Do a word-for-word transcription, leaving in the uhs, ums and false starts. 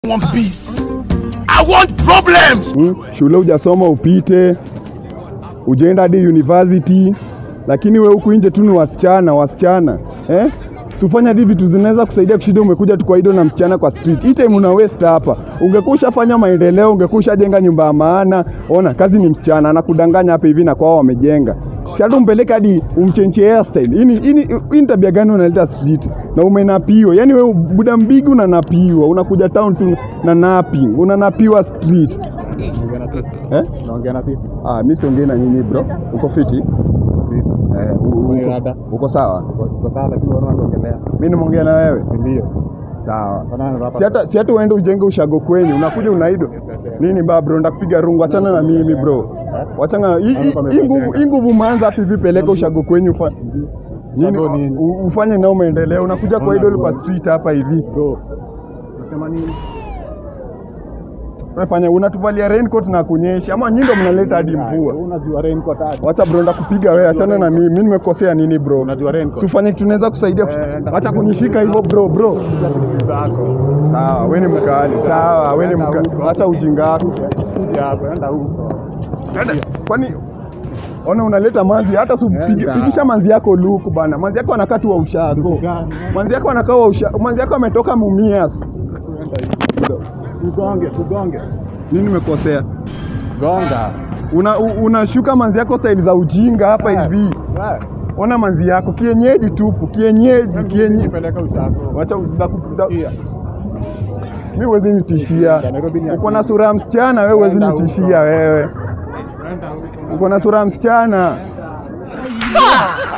want peace. I want problems. Hmm? Shule ujasoma upite, ujaenda hadi university, lakini we huku nje tu ni wasichana, wasichana. Eh? Sufanya hivi vitu zinaweza kusaidia kushinda umekuja tu kwa ido na msichana kwa street. Hii time una waste hapa. Ungekusha fanya maendeleo, ungekusha jenga nyumba ya maana. Ona, kazi ni msichana, anakudanganya hapa hivi na kwao wamejenga. Si hata umpeleke hadi umchange hairstyle. Hii hii hii tabia gani unaleta street? Na umenapiwa. Yaani wewe buda mbigi unanapiwa. Unakuja town tu na napping. Unanapiwa street. Eh? Naongea na sisi. Ah, mimi siongei na nyinyi bro. Uko fiti? Eh, uko, uko sawa? Uko sawa lakini unaona tuongelea. Mimi nimeongea na wewe? Ndio. Sawa. Si hata si hata uende ujenge ushago kwenyu, unakuja unaido. Nini ba bro, ndakupiga rungu, achana na mimi bro. Wachanga hii nguvu hii nguvu manza hapi vipi peleka ushago kwenyu fa. Nini ufanye nao maendeleo, unakuja kwa idol kwa street hapa hivi. Bro. Unasema nini? Unafanya unatuvalia raincoat na kunyesha ama nyinyi ndo mnaleta hadi mvua. Unajua raincoat hadi. Wacha bro ndakupiga wewe, achana na mimi. Mimi nimekosea nini bro? Unajua raincoat. Si ufanye kitu tunaweza kusaidia. Acha kunishika hivyo bro bro. Sawa, wewe ni mkali. Sawa, wewe ni mkali. Acha ujinga wako. Kuja hapo, enda huko. Enda. Kwani ona unaleta manzi hata pigisha manzi yako luku bana. Manzi yako anakaa tu wa ushago. Manzi yako anakaa wa ushago. Manzi yako ametoka Mumias. Ugonge, ugonge. Nini nimekosea? Gonga. Una unashuka manzi yako style za ujinga hapa hivi. Ona manzi yako kienyeji tupu, kienyeji, kienyeji. Peleka ushago. Wacha udakupigia. Mimi huwezi nitishia. Uko na sura ya msichana wewe, huwezi nitishia wewe. Uko na sura ya msichana.